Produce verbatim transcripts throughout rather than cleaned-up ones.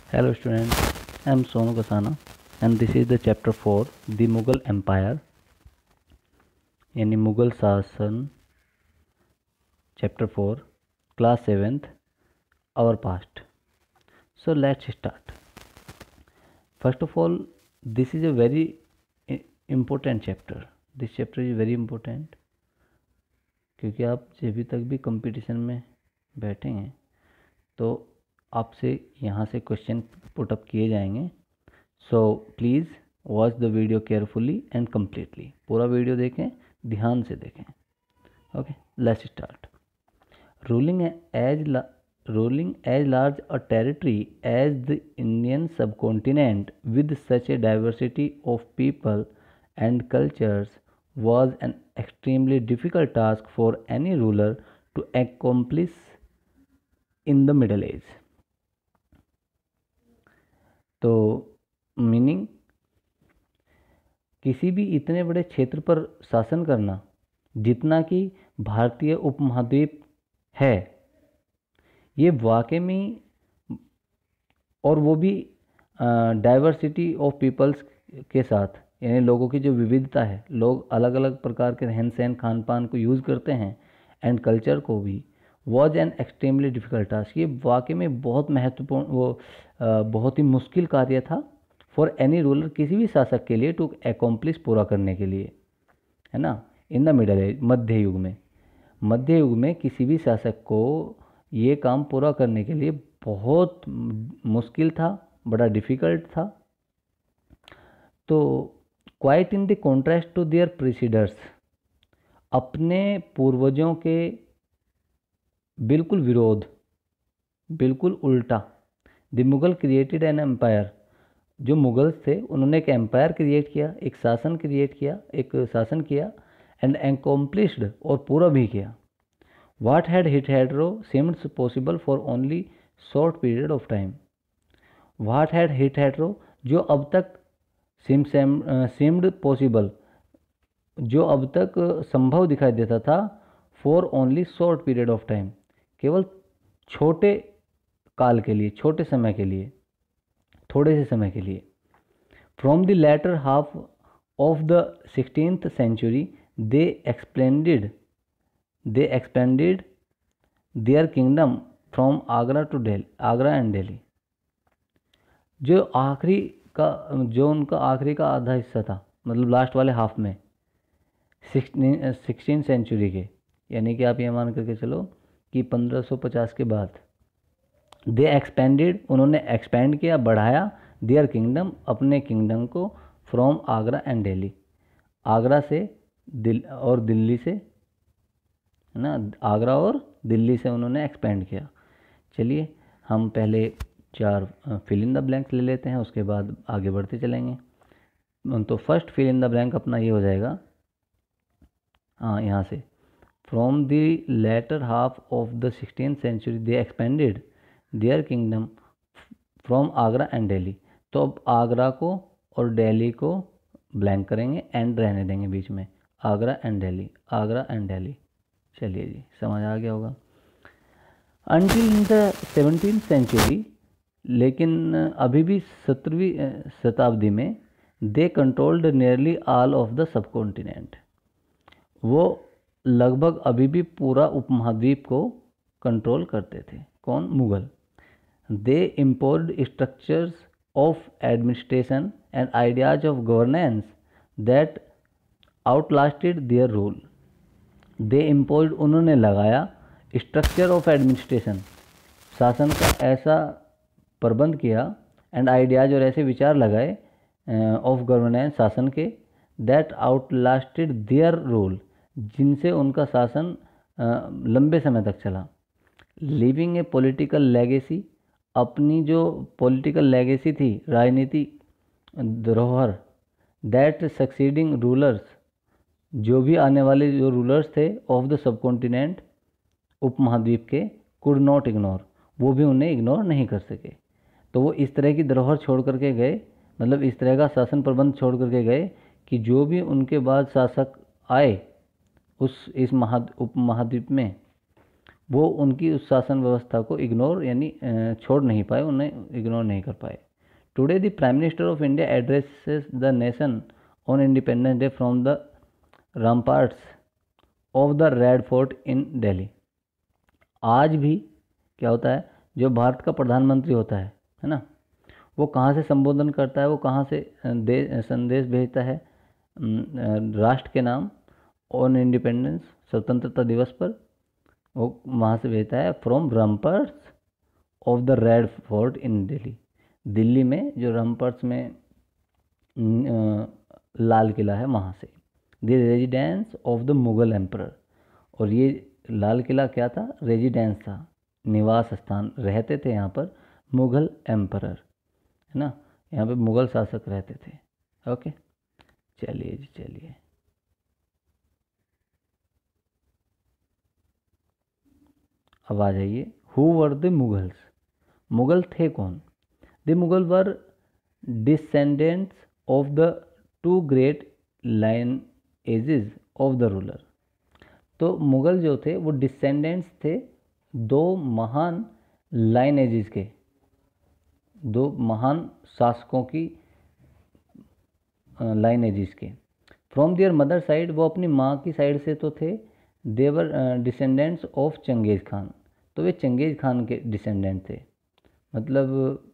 Hello students, I am Sonu Kasana and this is the chapter four, the Mughal Empire यानी मुग़ल शासन chapter four, class seventh, our past. So let's start. First of all, this is a very important chapter. This chapter is very important क्योंकि आप जब तक भी competition में बैठेंगे तो आपसे यहाँ से क्वेश्चन पुट अप किए जाएंगे. So please watch the video carefully and completely. पूरा वीडियो देखें, ध्यान से देखें. Okay, let's start. Ruling as ruling as large a territory as the Indian subcontinent with such a diversity of people and cultures was an extremely difficult task for any ruler to accomplish in the Middle Age. तो meaning, किसी भी इतने बड़े क्षेत्र पर शासन करना जितना कि भारतीय उपमहाद्वीप है, ये वाकई में, और वो भी डाइवर्सिटी ऑफ पीपल्स के साथ, यानी लोगों की जो विविधता है, लोग अलग अलग प्रकार के रहन सहन खान पान को यूज़ करते हैं एंड कल्चर को भी, was an extremely difficult task. ये वाकई में बहुत महत्वपूर्ण, वो आ, बहुत ही मुश्किल कार्य था फॉर एनी रूलर, किसी भी शासक के लिए, टू एकम्प्लिश, पूरा करने के लिए, है ना. इन द मिडल एज, मध्य युग में, मध्य युग में किसी भी शासक को ये काम पूरा करने के लिए बहुत मुश्किल था, बड़ा डिफ़िकल्ट था. तो quite in the contrast to their preceders, अपने पूर्वजों के बिल्कुल विरोध, बिल्कुल उल्टा. The Mughal created an empire, जो मुगल्स थे उन्होंने एक एम्पायर क्रिएट किया, एक शासन क्रिएट किया, एक शासन किया, एंड एक्कम्प्लिश्ड, और पूरा भी किया. What had hitherto seemed possible for only short period of time. What had hitherto, जो अब तक सीम्ड पॉसिबल, जो अब तक संभव दिखाई देता था, for only short period of time, केवल छोटे काल के लिए, छोटे समय के लिए, थोड़े से समय के लिए. From the latter half of the sixteenth century they expanded they expanded their kingdom from Agra to Delhi, Agra and Delhi. जो आखिरी का, जो उनका आखिरी का आधा हिस्सा था, मतलब लास्ट वाले हाफ में, सिक्सटीन सिक्सटीन सेंचुरी के, यानी कि आप ये मान करके चलो कि पंद्रह सौ पचास के बाद, दे एक्सपेंडेड, उन्होंने एक्सपेंड किया, बढ़ाया, देयर किंगडम, अपने किंगडम को, फ्रॉम आगरा एंड दिल्ली, आगरा से दिल और दिल्ली से, है ना, आगरा और दिल्ली से उन्होंने एक्सपेंड किया. चलिए हम पहले चार फिल इन द ब्लैंक्स ले लेते हैं, उसके बाद आगे बढ़ते चलेंगे. तो first fill in the blank अपना ये हो जाएगा, हाँ यहाँ से, from the latter half of the sixteen century they expanded their kingdom from Agra and Delhi. तो अब आगरा को और दिल्ली को ब्लैंक करेंगे, एंड रहने देंगे बीच में, आगरा एंड दिल्ली, आगरा एंड दिल्ली. चलिए जी, समझ आ गया होगा. अनटिल द सेवनटीन सेंचुरी, लेकिन अभी भी सत्रहवीं शताब्दी में, they controlled nearly all of the subcontinent, वो लगभग अभी भी पूरा उपमहाद्वीप को कंट्रोल करते थे. कौन? Mughal. They imposed structures of administration and ideas of governance that outlasted their rule. They imposed, उन्होंने लगाया, स्ट्रक्चर ऑफ एडमिनिस्ट्रेशन, शासन का ऐसा प्रबंध किया, एंड आइडियाज, और ऐसे विचार लगाए, ऑफ गवर्नेंस, शासन के, दैट आउटलास्टेड देयर रूल, जिनसे उनका शासन लंबे समय तक चला. लिविंग ए पॉलिटिकल लेगेसी, अपनी जो पॉलिटिकल लेगेसी थी, राजनीति धरोहर, दैट सक्सीडिंग रूलर्स, जो भी आने वाले जो रूलर्स थे ऑफ द सब कॉन्टिनेंट, उपमहाद्वीप के, कुड नॉट इग्नोर, वो भी उन्हें इग्नोर नहीं कर सके. तो वो इस तरह की धरोहर छोड़ करके गए, मतलब इस तरह का शासन प्रबंध छोड़ करके गए कि जो भी उनके बाद शासक आए उस इस महा उपमहाद्वीप में, वो उनकी उस शासन व्यवस्था को इग्नोर यानी छोड़ नहीं पाए, उन्हें इग्नोर नहीं कर पाए। Today the prime minister of India addresses the nation on Independence Day from the ramparts of the Red Fort in Delhi. आज भी क्या होता है, जो भारत का प्रधानमंत्री होता है है ना, वो कहाँ से संबोधन करता है, वो कहाँ से दे संदेश भेजता है राष्ट्र के नाम ऑन इंडिपेंडेंस, स्वतंत्रता दिवस पर, वो वहाँ से भेजता है from ramparts of the Red Fort in Delhi. Delhi में जो रैम्पार्ट्स में आ, लाल किला है वहाँ से। The residence of the Mughal emperor, और ये लाल किला क्या था, रेजिडेंस था, निवास स्थान, रहते थे यहाँ पर मुगल एम्परर, है ना, यहाँ पे मुगल शासक रहते थे। ओके, चलिए जी चलिए। अब आ जाइए, who were the Mughals. Mughal थे कौन? The Mughal were descendants of the two great lineages of the ruler. तो मुगल जो थे वो डिसेंडेंट्स थे दो महान लाइन एजेस के, दो महान शासकों की लाइन एजेस के। फ्रॉम देयर मदर साइड, वो अपनी माँ की साइड से तो थे, they were descendants of Genghis Khan, तो वे चंगेज खान के डिसेंडेंट थे, मतलब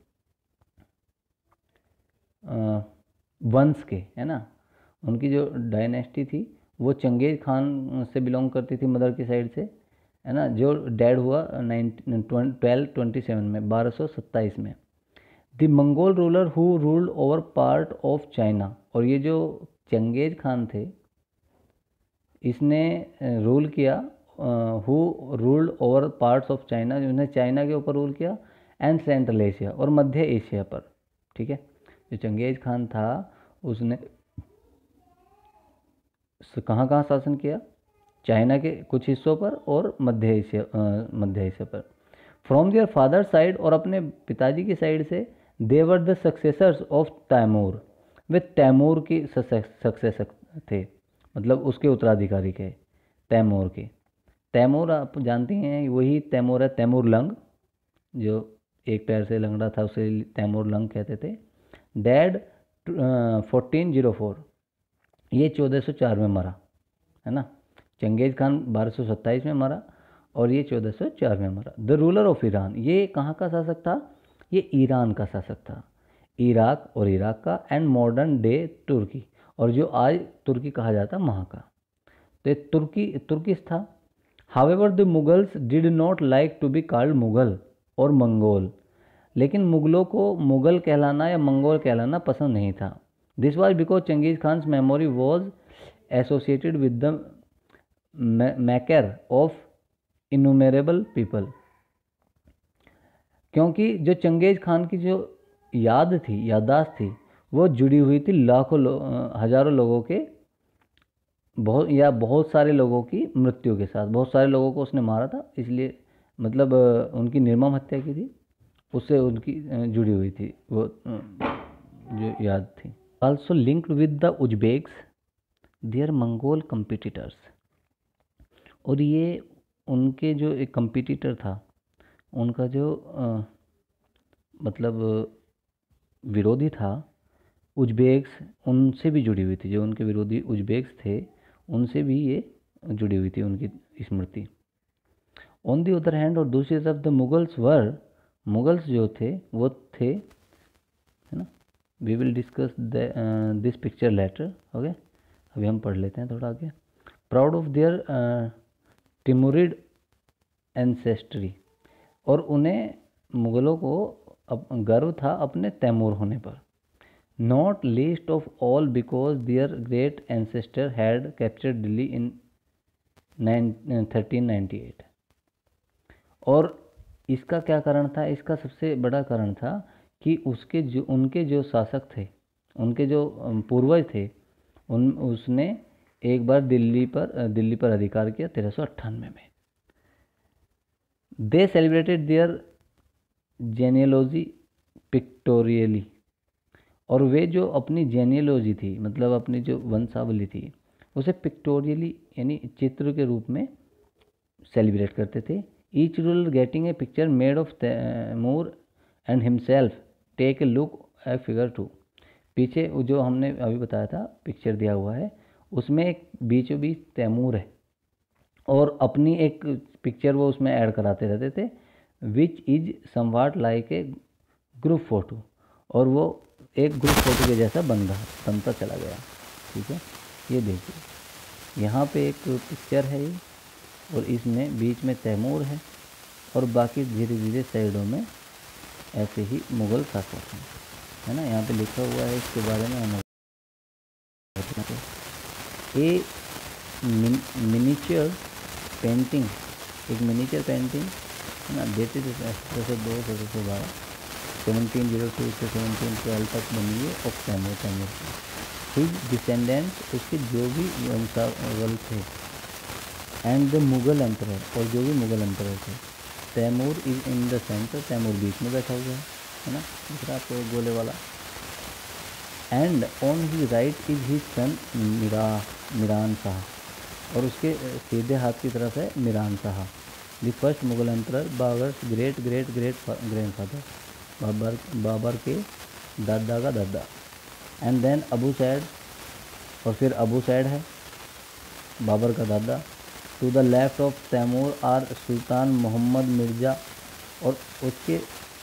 वंश के, है ना, उनकी जो डायनेस्टी थी वो चंगेज खान से बिलोंग करती थी मदर की साइड से, है ना, जो डेड हुआ ट्वेल्व ट्वेंटी सेवन में, बारह सौ सत्ताईस में। The Mongol ruler who ruled over part of China, और ये जो चंगेज खान थे इसने रूल किया, who ruled over parts of China, जिन्होंने चाइना के ऊपर रूल किया, एंड सेंट्रल एशिया, और मध्य एशिया पर। ठीक है, जो चंगेज खान था उसने कहाँ कहाँ शासन किया, चाइना के कुछ हिस्सों पर और मध्य एशिया मध्य एशिया पर। फ्रॉम देयर फादर साइड, और अपने पिताजी की साइड से, they were the successors of Timur, वे तैमूर की सक्सेसर थे, मतलब उसके उत्तराधिकारी के, तैमूर के। तैमूर आप जानते हैं वही तैमूर है, तैमूर लंग, जो एक पैर से लंगड़ा था उसे तैमूर लंग कहते थे। डैड फोर्टीन जीरो फोर, ये चौदह सौ चार में मरा, है ना, चंगेज खान बारह सौ सत्ताईस में मरा और ये चौदह सौ चार में मरा। द रूलर ऑफ ईरान, ये कहाँ का शासक था, ये ईरान का शासक था, इराक और इराक का, एंड मॉडर्न डे तुर्की, और जो आज तुर्की कहा जाता वहाँ का, तो ये तुर्की तुर्किश था। However the Mughals did not like to be called Mughal और मंगोल, लेकिन मुगलों को मुगल कहलाना या मंगोल कहलाना पसंद नहीं था। This was because Genghis Khan's memory was associated with the maker of innumerable people, क्योंकि जो चंगेज खान की जो याद थी, याददाश्त थी, वो जुड़ी हुई थी लाखों लो, हजारों लोगों के, बहुत या बहुत सारे लोगों की मृत्यु के साथ। बहुत सारे लोगों को उसने मारा था, इसलिए मतलब उनकी निर्मम हत्या की थी, उससे उनकी जुड़ी हुई थी वो जो याद थी। Also linked with the Uzbeks their Mongol competitors, और ये उनके जो एक कंपिटिटर था, उनका जो आ, मतलब विरोधी था, उज्बेक्स, उनसे भी जुड़ी हुई थी, जो उनके विरोधी उज्बेक्स थे उनसे भी ये जुड़ी हुई थी उनकी स्मृति। ऑन दी अदर हैंड, और दूसरी तरफ द मुगल्स वर, मुगल्स जो थे वो थे, है ना, we will discuss this picture later. Okay, अभी हम पढ़ लेते हैं थोड़ा आगे। Proud of their Timurid ancestry, और उन्हें मुगलों को गर्व था अपने तैमूर होने पर। Not least of all because their great ancestor had captured Delhi in thirteen ninety eight, और इसका क्या कारण था, इसका सबसे बड़ा कारण था कि उसके जो उनके जो शासक थे, उनके जो पूर्वज थे, उन उसने एक बार दिल्ली पर दिल्ली पर अधिकार किया तेरह सौ अट्ठानवे में। They celebrated their genealogy pictorially, और वे जो अपनी जेनियोलॉजी थी, मतलब अपनी जो वंशावली थी, उसे पिक्टोरियली यानी चित्र के रूप में सेलिब्रेट करते थे। Each ruler getting a picture made of Timur and himself, take a look a figure two. पीछे जो हमने अभी बताया था पिक्चर दिया हुआ है, उसमें एक बीचों बीच तैमूर है और अपनी एक पिक्चर वो उसमें ऐड कराते रहते थे, which is somewhat like a group photo, और वो एक ग्रुप फोटो के जैसा बन रहा बनता चला गया। ठीक है, ये देखिए यहाँ पे एक पिक्चर है ये, और इसमें बीच में तैमूर है और बाकी धीरे धीरे साइडों में ऐसे ही मुग़ल शासक हैं, है ना। यहाँ पे लिखा हुआ है इसके बारे में हम ए मिनिचर पेंटिंग, एक मिनिचर पेंटिंग है ना, देते थे से दो सौ से बारह सेवनटीन जीरो टू से सेवनटीन ट्वेल्व तक बनी है ऑफ तैमूर तैमूर की। हिज डिसेंडेंट्स, उसके जो भी वंशावल थे, एंड द मुग़ल एम्परर, और जो भी मुग़ल एम्परर थे। Timur is in the centre, Timur बीच में बैठा हुआ है, है ना, दिख रहा आपको गोले वाला। And on he right is he son Mira Miran Shah, और उसके सीधे हाथ की तरफ है Miran Shah, the first Mughal emperor, Babur great great great grandfather, Babur Babur के दादा का दादा। एंड देन अबू सैड, और फिर अबू सैड है बाबर का दादा। To the left of Timur are Sultan Mohammad Mirza, और उसके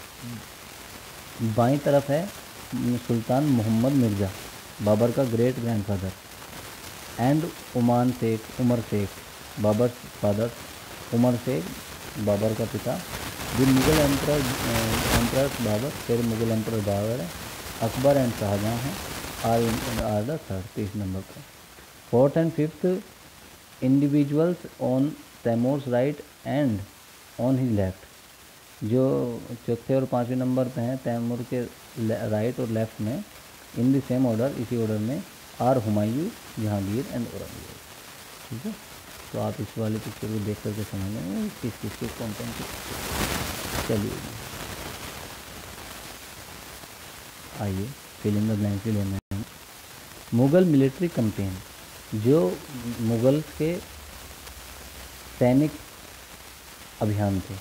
बाईं तरफ है सुल्तान मोहम्मद मिर्ज़ा, बाबर का great grandfather. And Uman Sheikh, Umar Sheikh, Babur father, Umar Sheikh Babur का पिता। The Mughal emperor emperor Babur, फिर मुग़ल एम्परर बाबर है। अकबर एंड शाहजहाँ हैं, आर आर द थर्ड, तीस नंबर पर। Fourth and fifth individuals on Timur's right and on he left, जो चौथे और पाँचवें नंबर पे हैं तैमूर के राइट और लेफ्ट में, इन द सेम ऑर्डर, इसी ऑर्डर में, आर हुमायूं, जहांगीर एंड औरंगजेब। ठीक है, तो आप इस वाले पिक्चर को देख करके समझ लेंगे किस किस के कौन कौन से। चलिए आइए फिल इन द ब्लैंक्स लेना है। मुग़ल मिलिट्री कैंपेन, जो मुग़ल के सैनिक अभियान थे।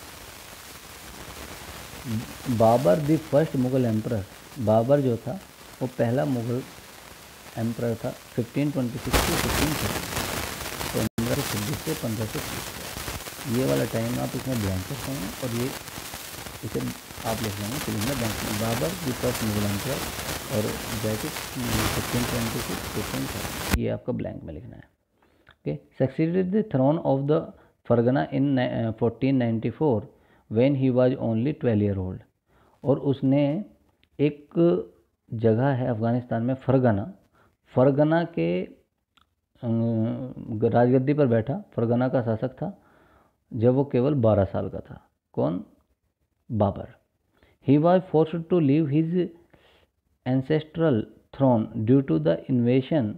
Babur the first Mughal emperor, Babur जो था वो पहला मुग़ल एम्परर था, fifteen twenty six to fifteen thirty, पंद्रह सौ छब्बीस से पंद्रह सौ तीस। ये वाला टाइम आप इसमें ब्लैंक कर पाएंगे, और ये इसे आप लिख लेंगे फिल्म में ब्लैंक में, Babur the first Mughal emperor, और bracket fifteen twenty six fifteen thirty, ये आपका ब्लैंक में लिखना है। Okay, succeeded the throne of the Fergana in fourteen ninety four when he was only twelve year old, और उसने एक जगह है अफ़गानिस्तान में फरगना, फरगना के राजगद्दी पर बैठा, फरगना का शासक था जब वो केवल बारह साल का था। कौन? Babur. He was forced to leave his ancestral throne due to the invasion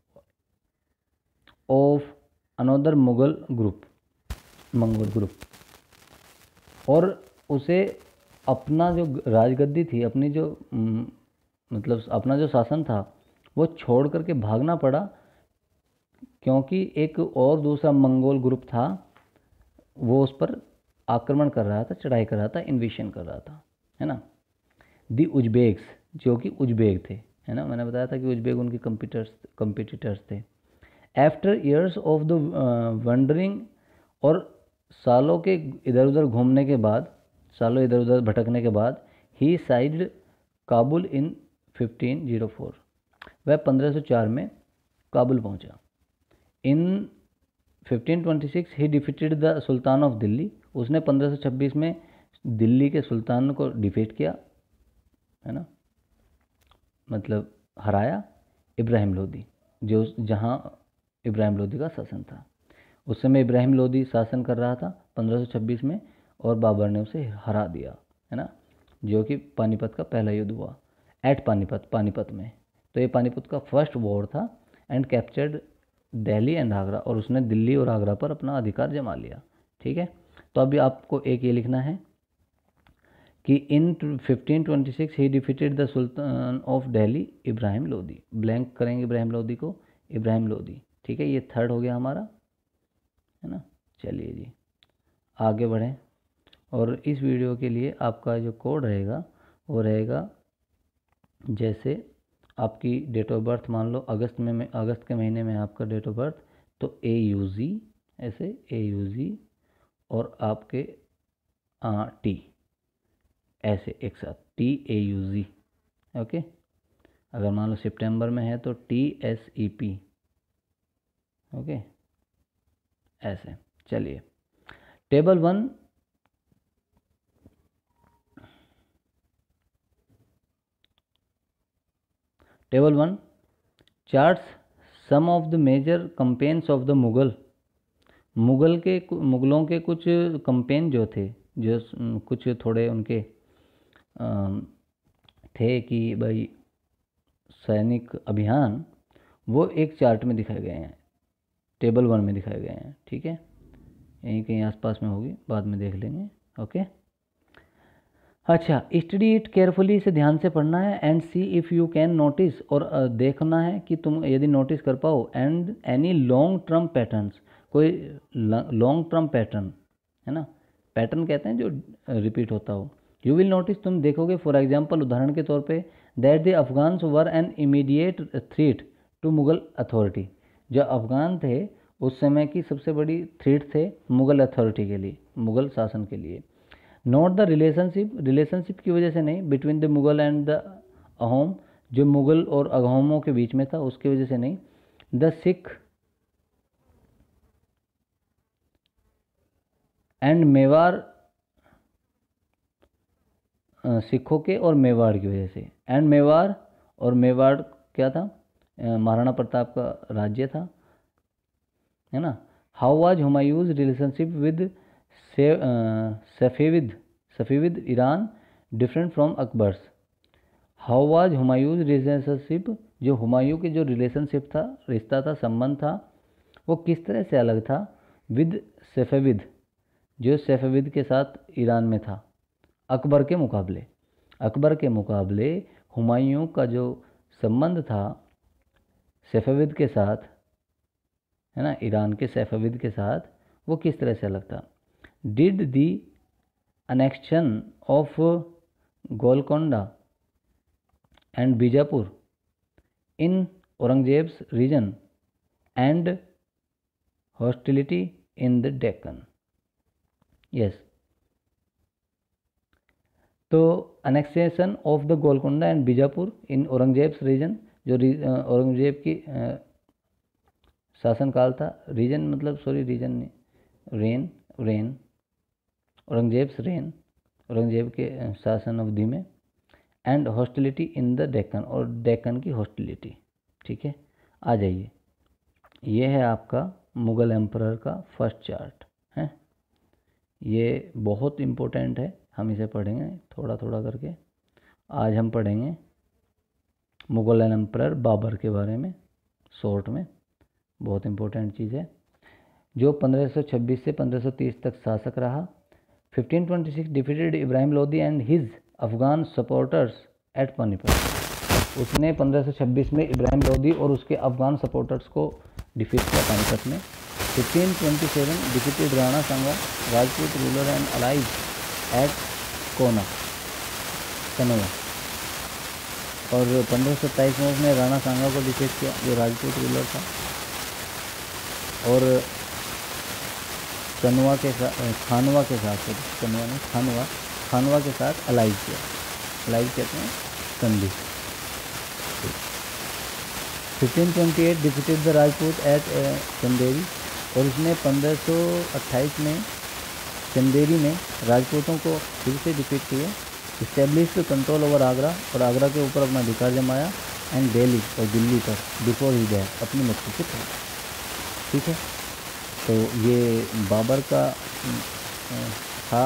of another Mughal group, Mongol group, और उसे अपना जो राजगद्दी थी, अपनी जो मतलब अपना जो शासन था वो छोड़ करके भागना पड़ा, क्योंकि एक और दूसरा मंगोल ग्रुप था वो उस पर आक्रमण कर रहा था, चढ़ाई कर रहा था, इन्वेशन कर रहा था, है ना। दी उज्बेक्स, जो कि उज्बेक थे, है ना, मैंने बताया था कि उज्बेक उनके कंपिटर्स कंपिटिटर्स थे। After years of the wandering, और सालों के इधर उधर घूमने के बाद, सालों इधर उधर भटकने के बाद, he side Kabul in fifteen zero four, वह पंद्रह सौ चार में काबुल पहुंचा। In fifteen twenty six he defeated the sultan of Delhi, उसने पंद्रह सौ छब्बीस में दिल्ली के सुल्तान को डिफीट किया, है ना, मतलब हराया, इब्राहिम लोदी, जो जहां इब्राहिम लोदी का शासन था। उस समय इब्राहिम लोदी शासन कर रहा था पंद्रह सौ छब्बीस में, और बाबर ने उसे हरा दिया, है ना, जो कि पानीपत का पहला युद्ध हुआ, एट पानीपत, पानीपत में। तो ये पानीपत का फर्स्ट वॉर था, and captured Delhi and Agra, और उसने दिल्ली और आगरा पर अपना अधिकार जमा लिया। ठीक है, तो अभी आपको एक ये लिखना है कि in fifteen twenty six he defeated the sultan of Delhi Ibrahim Lodi, blank करेंगे इब्राहिम लोदी को, इब्राहिम लोदी। ठीक है, ये थर्ड हो गया हमारा, है ना। चलिए जी, आगे बढ़ें। और इस वीडियो के लिए आपका जो कोड रहेगा वो रहेगा, जैसे आपकी डेट ऑफ बर्थ मान लो अगस्त में, में अगस्त के महीने में आपका डेट ऑफ बर्थ, तो ए यू जी, ऐसे ए यू जी और आपके आ, टी, ऐसे एक साथ T A U G. Okay, अगर मान लो सितंबर में है तो T S E P. Okay, ऐसे। चलिए table one, table one charts some of the major campaigns of the Mughal. Mughal के मुगलों के कुछ कंपेन जो थे, जो कुछ थोड़े उनके आ, थे कि भाई सैनिक अभियान, वो एक चार्ट में दिखाए गए हैं, टेबल वन में दिखाए गए हैं। ठीक है, यहीं कहीं आसपास में होगी, बाद में देख लेंगे। ओके, अच्छा, स्टडी इट केयरफुली, इसे ध्यान से पढ़ना है। And see if you can notice, और देखना है कि तुम यदि नोटिस कर पाओ। And any long term patterns, कोई लॉन्ग टर्म पैटर्न है ना, पैटर्न कहते हैं जो रिपीट होता हो। यू विल नोटिस, तुम देखोगे। फॉर एग्जाम्पल, उदाहरण के तौर पे, that the Afghans were an immediate threat to Mughal authority. जो अफगान थे उस समय की सबसे बड़ी थ्रेट थे मुगल अथॉरिटी के लिए, मुगल शासन के लिए। नॉट द रिलेशनशिप, रिलेशनशिप की वजह से नहीं, between the Mughal and the Ahom, जो मुगल और अहोमों के बीच में था उसकी वजह से नहीं। द सिख एंड मेवाड़, सिखों के और मेवाड़ की वजह से। एंड मेवाड़, और मेवाड़ क्या था, महाराणा प्रताप का राज्य था, है ना। How was Humayun's relationship with Safavid, Safavid Iran different from Akbar's. How was Humayun's relationship, जो हुमायूं के जो रिलेशनशिप था, रिश्ता था, संबंध था, वो किस तरह से अलग था विद सफेविद, जो सफेविद के साथ ईरान में था, अकबर के मुकाबले। अकबर के मुकाबले हुमायूं का जो संबंध था सफेविद के साथ, है ना, ईरान के सफेविद के साथ, वो किस तरह से अलग था। Did the annexation of Golconda and Bijapur in Aurangzeb's region and hostility in the Deccan. Yes, तो annexation of the Golconda and Bijapur in Aurangzeb's region, जो औरंगजेब की शासनकाल था, रीजन मतलब सॉरी रीजन नहीं, reign reign Aurangzeb's reign, Aurangzeb के शासन अवधि में। And hostility in the Deccan, और डेक्कन की हॉस्टिलिटी। ठीक है, आ जाइए, ये है आपका मुगल एम्परर का फर्स्ट चार्ट है। ये बहुत इम्पोर्टेंट है, हम इसे पढ़ेंगे थोड़ा थोड़ा करके। आज हम पढ़ेंगे मुगल एम्परर बाबर के बारे में शॉर्ट में, बहुत इम्पोर्टेंट चीज़ है, जो पंद्रह सौ छब्बीस से पंद्रह सौ तीस तक शासक रहा। Fifteen twenty six defeated Ibrahim Lodi and his Afghan supporters at Panipat. उसने पंद्रह सौ छब्बीस में इब्राहिम लोदी और उसके अफगान सपोर्टर्स को डिफीट किया पानीपत में। Fifteen twenty seven defeated Rana Sanga Rajput ruler and allies at Kona Kanwa. और पंद्रह सौ सत्ताईस में उसने राणा सांगा को डिफीट किया, जो राजपूत रूलर था, और कनवा के साथ, खानवा के साथ, कनवा में खानवा खानवा के साथ अलाइज किया। अलाइज कहते हैं संधि। Fifteen twenty eight defeated the Rajput at Chanderi, और उसने पंद्रह सौ अट्ठाईस में चंदेरी में राजपूतों को फिर से डिफीट किया। इस्टेब्लिश कंट्रोल ओवर आगरा, और आगरा के ऊपर अपना अधिकार जमाया। एंड दिल्ली, और दिल्ली पर बिफोर ही डेथ अपनी मृत्यु से पहले। ठीक है, तो ये बाबर का था,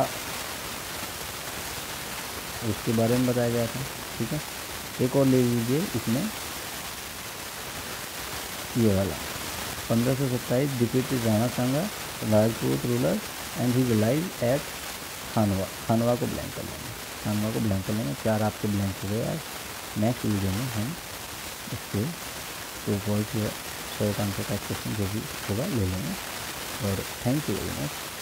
उसके बारे में बताया गया था। ठीक है, एक और ले लीजिए इसमें, ये वाला पंद्रह सौ सत्ताईस defeated Rana Sanga Rajput ruler and he live at Khanwa. Khanwa को ब्लैंक कर लेंगे, खानवा को ब्लैंक कर लेंगे। चार आपके ब्लैंक हो गए। आज नेक्स्ट वीडियो में हम इसके टू पॉइंट शॉर्ट आंसर का क्वेश्चन जो भी होगा ले लेंगे। और थैंक यू वेरी मच।